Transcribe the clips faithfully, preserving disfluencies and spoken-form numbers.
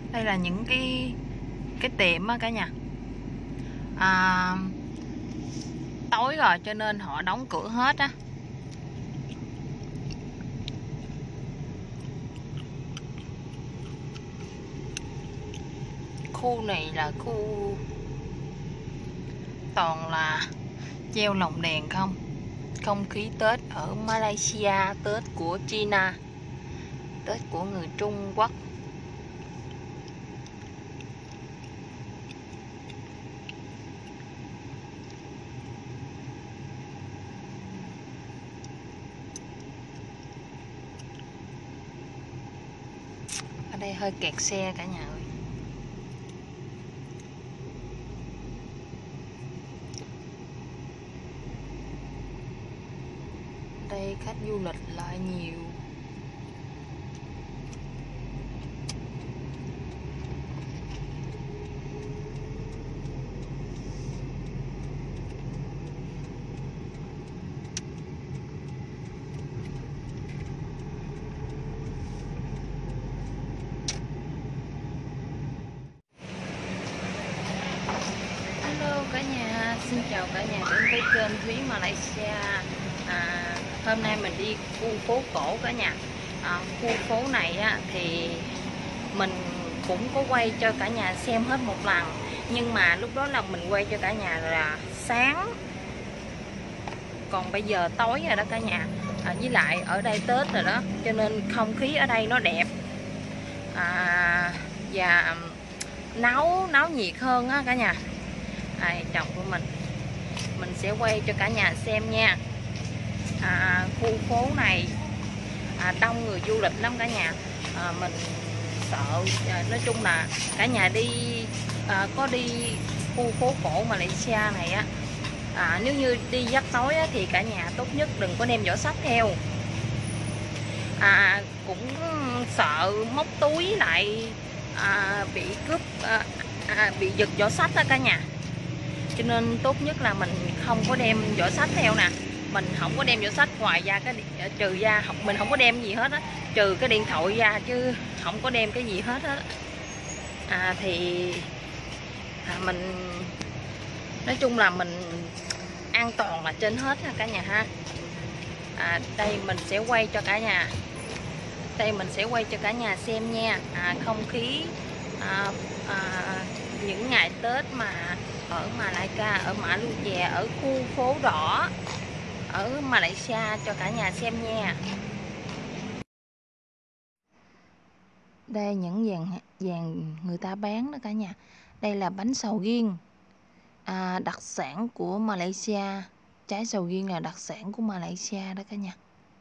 Đây là những cái cái tiệm á cả nhà. À, tối rồi cho nên họ đóng cửa hết á. Khu này là khu toàn là treo lồng đèn không. Không khí Tết ở Malaysia, Tết của China, Tết của người Trung Quốc. Ở đây hơi kẹt xe cả nhà ơi. Đây khách du lịch lại nhiều. Hello cả nhà, xin chào cả nhà đến với kênh Thúy Malaysia. À, hôm nay mình đi khu phố cổ cả nhà. À, khu phố này á, thì mình cũng có quay cho cả nhà xem hết một lần, nhưng mà lúc đó là mình quay cho cả nhà là sáng, còn bây giờ tối rồi đó cả nhà. À, với lại ở đây Tết rồi đó, cho nên không khí ở đây nó đẹp à, và náo náo nhiệt hơn á cả nhà. À, chồng của mình mình sẽ quay cho cả nhà xem nha. À, khu phố này à, đông người du lịch lắm cả nhà. À, mình sợ à, nói chung là cả nhà đi à, có đi khu phố cổ Malaysia này á, à, nếu như đi giấc tối á, thì cả nhà tốt nhất đừng có đem giỏ xách theo. À, cũng sợ móc túi lại à, bị cướp à, à, bị giật giỏ xách đó cả nhà, cho nên tốt nhất là mình không có đem giỏ sách theo nè. Mình không có đem giỏ sách, ngoài ra cái trừ ra học mình không có đem gì hết á, trừ cái điện thoại ra, chứ không có đem cái gì hết á. À, thì à, mình nói chung là mình an toàn là trên hết ha cả nhà ha. À, đây mình sẽ quay cho cả nhà đây mình sẽ quay cho cả nhà xem nha. À, không khí à, à, những ngày Tết mà ở Malaysia, ở Mã Lu Dè, ở khu phố đỏ ở Malaysia cho cả nhà xem nha. Đây những dàn dàn người ta bán đó cả nhà. Đây là bánh sầu riêng, à, đặc sản của Malaysia. Trái sầu riêng là đặc sản của Malaysia đó cả nhà.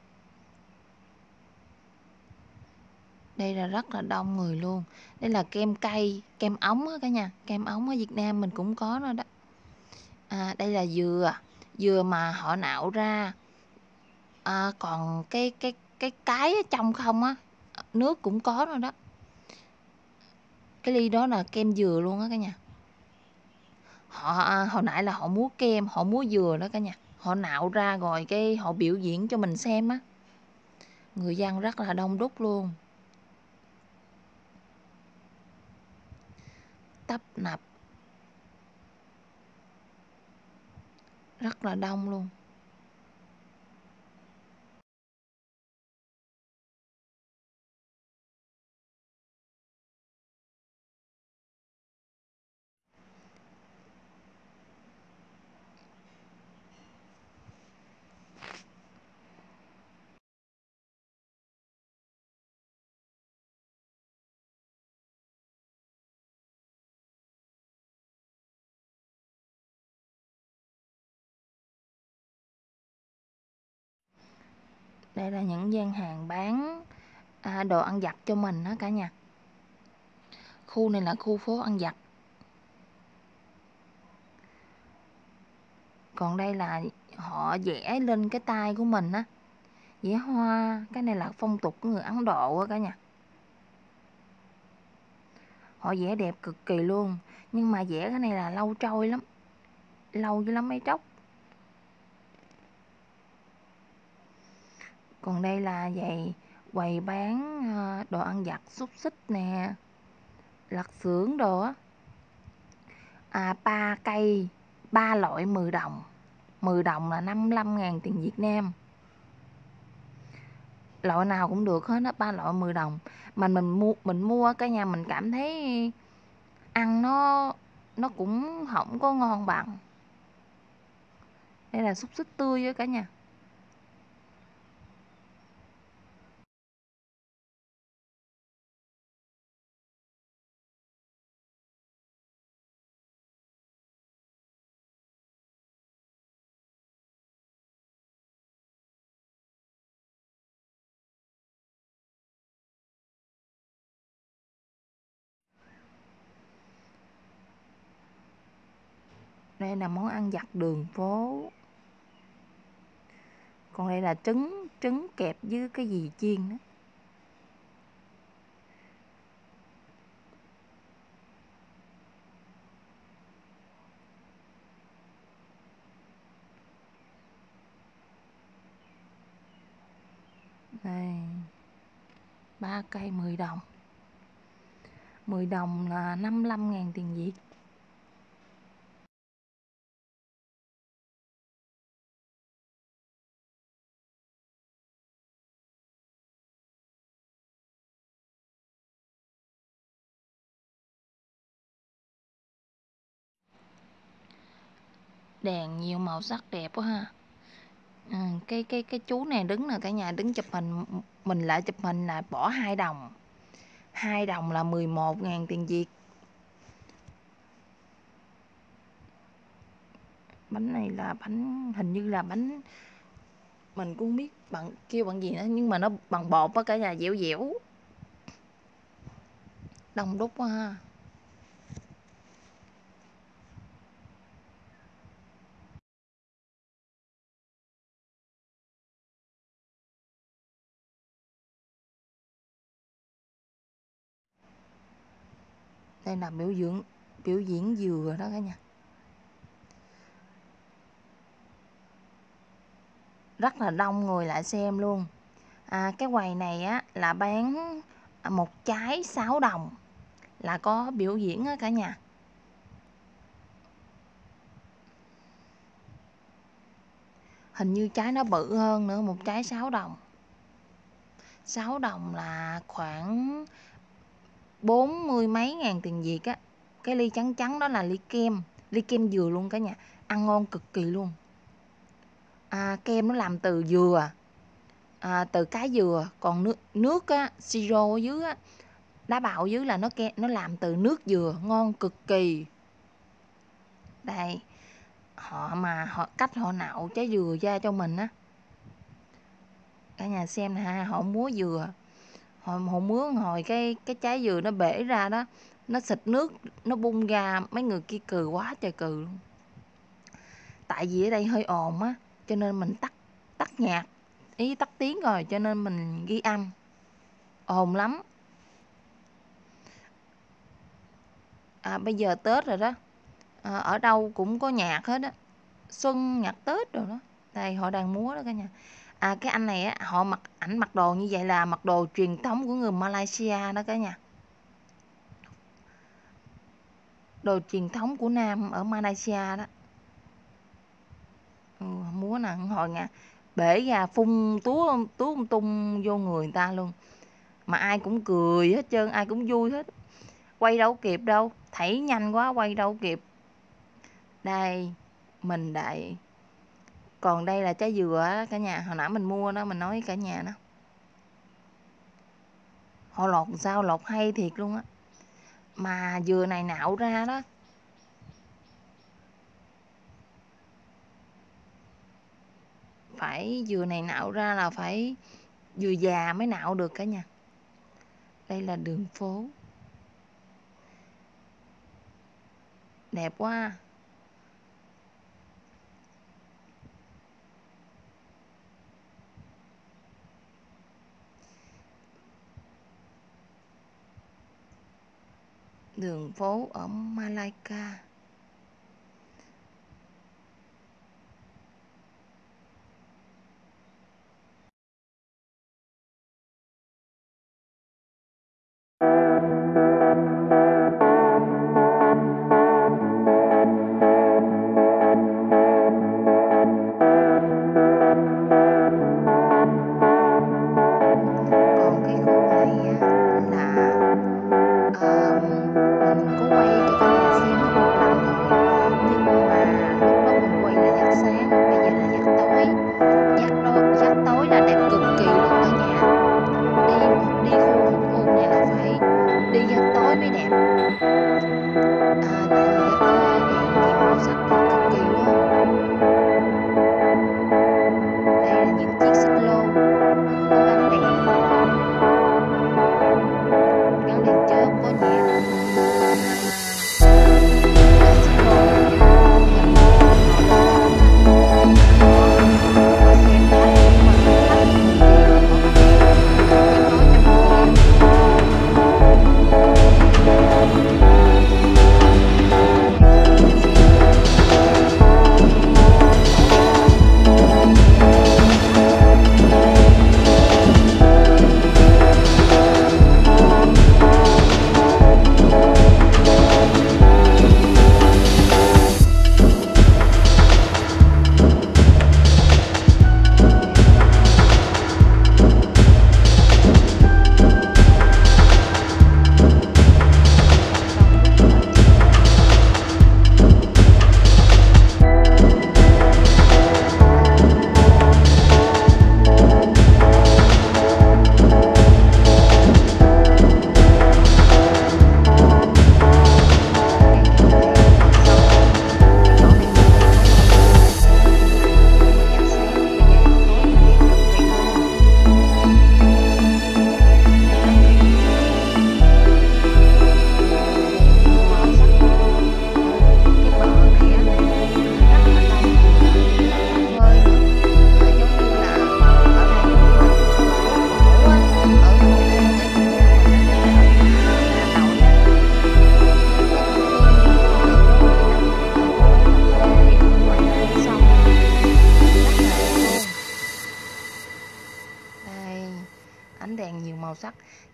Đây là rất là đông người luôn. Đây là kem cây, kem ống á cả nhà. Kem ống ở Việt Nam mình cũng có đó đó. À, đây là dừa, dừa mà họ nạo ra. À, còn cái cái cái cái ở trong không á, nước cũng có rồi đó. Cái ly đó là kem dừa luôn á cả nhà. Họ à, hồi nãy là họ múa kem, họ múa dừa đó cả nhà. Họ nạo ra rồi cái họ biểu diễn cho mình xem á. Người dân rất là đông đúc luôn. Tấp nập. Rất là đông luôn. Đây là những gian hàng bán à, đồ ăn vặt cho mình đó cả nhà. Khu này là khu phố ăn vặt. Còn đây là họ vẽ lên cái tay của mình á, vẽ hoa. Cái này là phong tục của người Ấn Độ á cả nhà. Họ vẽ đẹp cực kỳ luôn. Nhưng mà vẽ cái này là lâu trôi lắm, lâu dữ lắm mấy tróc. Còn đây là vậy quầy bán đồ ăn vặt, xúc xích nè, lặt xưởng đồ á. À, ba cây, ba loại mười đồng. mười đồng là năm mươi lăm ngàn tiền Việt Nam. Loại nào cũng được hết á, ba loại mười đồng. Mà mình mua mình mua cả nhà mình cảm thấy ăn nó nó cũng không có ngon bằng. Đây là xúc xích tươi á cả nhà. Đây là món ăn vặt đường phố. Còn đây là trứng trứng kẹp với cái gì chiên đó. Đây, ba cây mười đồng. mười đồng là năm mươi lăm ngàn tiền Việt. Đèn nhiều màu sắc đẹp quá ha. Ừ, cái cái cái chú này đứng nè cả nhà, đứng chụp hình, mình lại chụp hình là bỏ hai đồng. hai đồng là mười một ngàn tiền Việt. Bánh này là bánh, hình như là bánh, mình cũng không biết bằng kêu bằng gì nữa, nhưng mà nó bằng bột á cả nhà, dẻo dẻo. Đông đúc quá ha. Đây là biểu diễn biểu diễn dừa đó cả nhà. Rất là đông người lại xem luôn. À, cái quầy này á là bán một trái sáu đồng, là có biểu diễn á cả nhà. Hình như trái nó bự hơn nữa, một trái sáu đồng. sáu đồng là khoảng bốn mươi mấy ngàn tiền Việt á. Cái ly trắng trắng đó là ly kem, ly kem dừa luôn cả nhà, ăn ngon cực kỳ luôn. À, kem nó làm từ dừa, à, từ cái dừa, còn nước nước á, siro ở dưới á, đá bào ở dưới là nó ke, nó làm từ nước dừa, ngon cực kỳ. Đây, họ mà họ cách họ nạo trái dừa ra cho mình á. Cả nhà xem nè ha, họ múa dừa. Họ, họ múa hồi cái cái trái dừa nó bể ra đó, nó xịt nước, nó bung ra, mấy người kia cười quá trời cười luôn. Tại vì ở đây hơi ồn á, cho nên mình tắt tắt nhạc, ý tắt tiếng rồi, cho nên mình ghi âm. Ồn lắm. À, bây giờ Tết rồi đó, à, ở đâu cũng có nhạc hết á, xuân nhạc Tết rồi đó. Đây họ đang múa đó cả nhà. À, cái anh này á, họ mặc ảnh mặc đồ như vậy là mặc đồ truyền thống của người Malaysia đó cả nhà. Đồ truyền thống của Nam ở Malaysia đó. Ừ, múa nè, hồi nha, bể ra phun túa túa tung vô người người ta luôn. Mà ai cũng cười hết trơn, ai cũng vui hết. Quay đâu kịp đâu, thảy nhanh quá quay đâu kịp. Đây, mình đại. Còn đây là trái dừa á cả nhà, hồi nãy mình mua đó, mình nói cả nhà đó. Họ lột sao lột hay thiệt luôn á. Mà dừa này nạo ra đó, phải dừa này nạo ra là phải dừa già mới nạo được cả nhà. Đây là đường phố. Đẹp quá. Đường phố ở Malacca.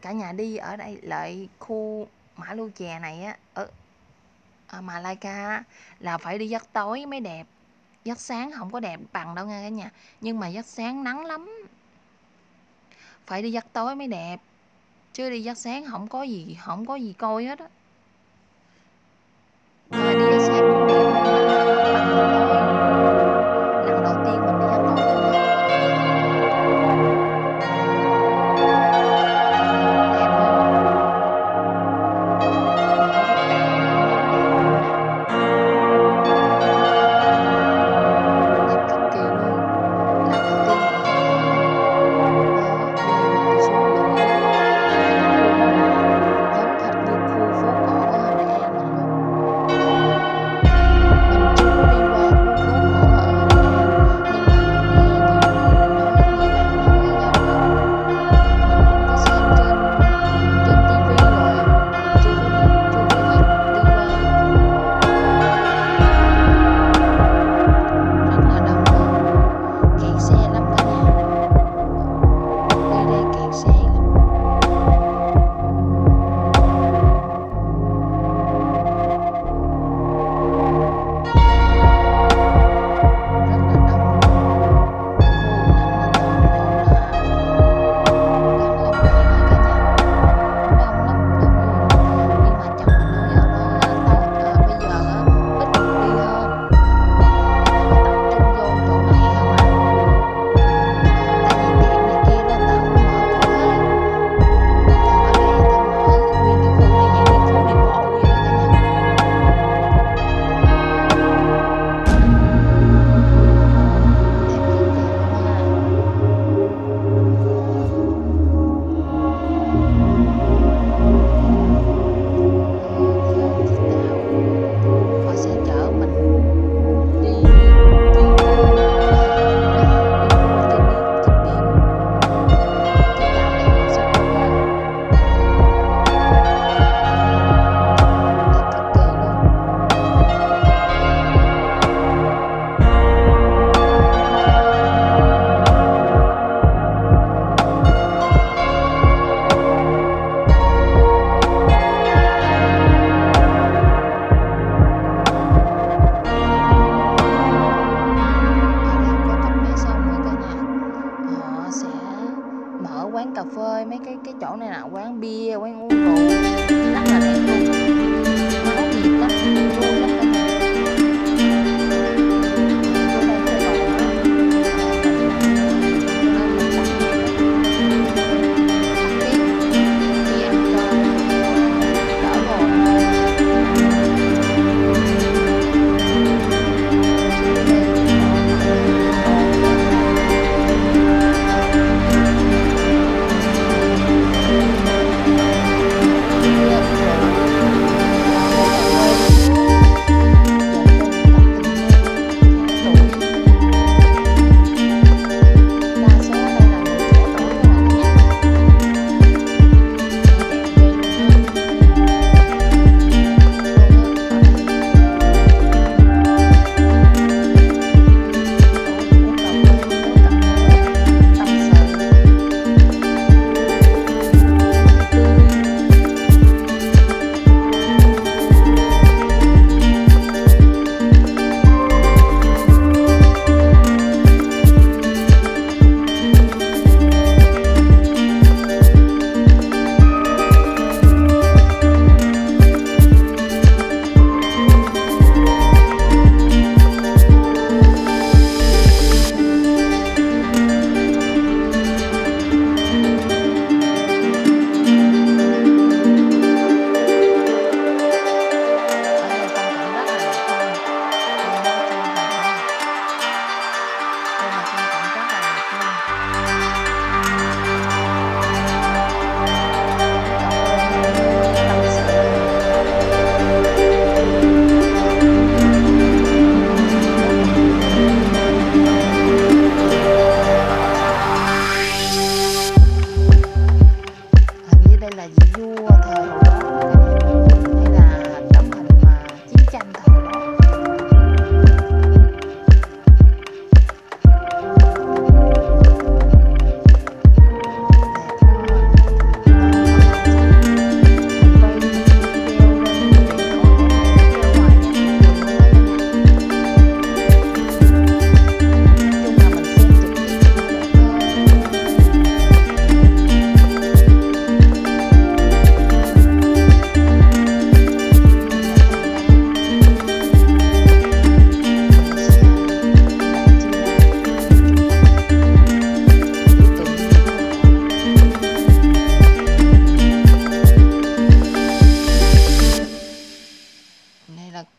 cả nhà đi ở đây lại khu Mã Lưu Chè này á, ở ở Malacca á, là phải đi giấc tối mới đẹp, giấc sáng không có đẹp bằng đâu nha cả nhà, nhưng mà giấc sáng nắng lắm, phải đi giấc tối mới đẹp, chứ đi giấc sáng không có gì không có gì coi hết á. Nhưng mà đi giấc sáng cũng đẹp nhưng mà nó bằng giấc tối. Lần đầu tiên mình đi giấc tối luôn á. Đẹp không? Những góc đào cũng giống đẹp luôn nè. Đẹp cực kỳ luôn. Lần đầu tiên mình đi giấc tối. Đó, bây giờ mình đi xuống đường á, là những khu mà giống hệt như khu phố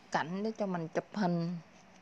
cạnh để cho mình chụp hình.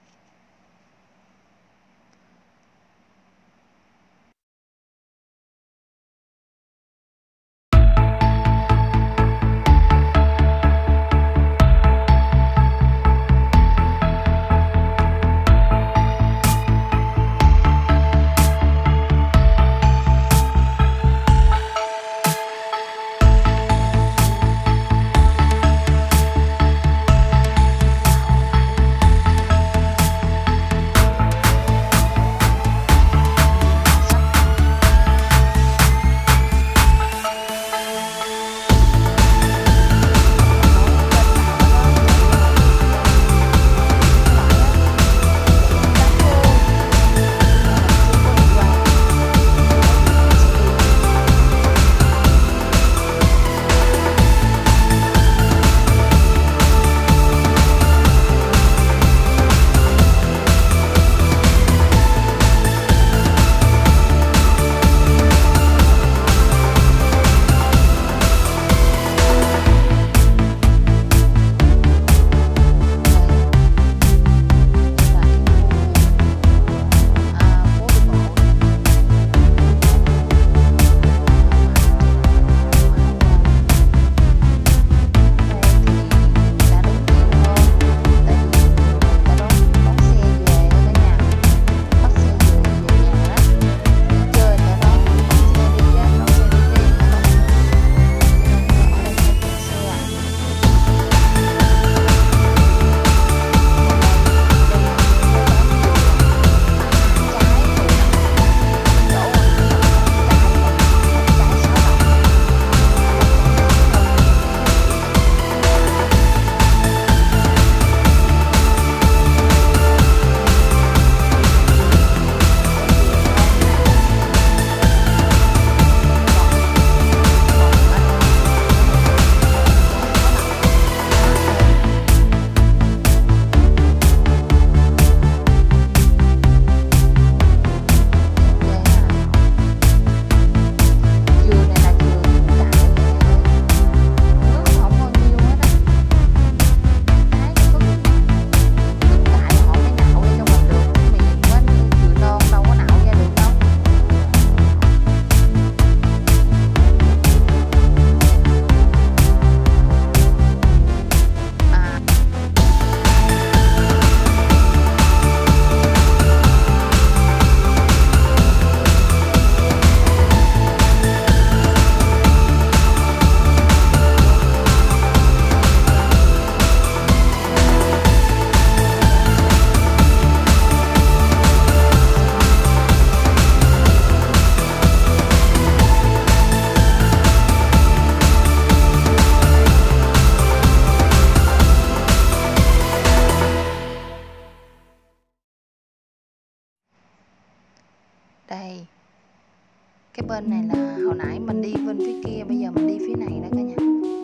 Đây, cái bên này là hồi nãy mình đi bên phía kia, bây giờ mình đi phía này đó cả nhà.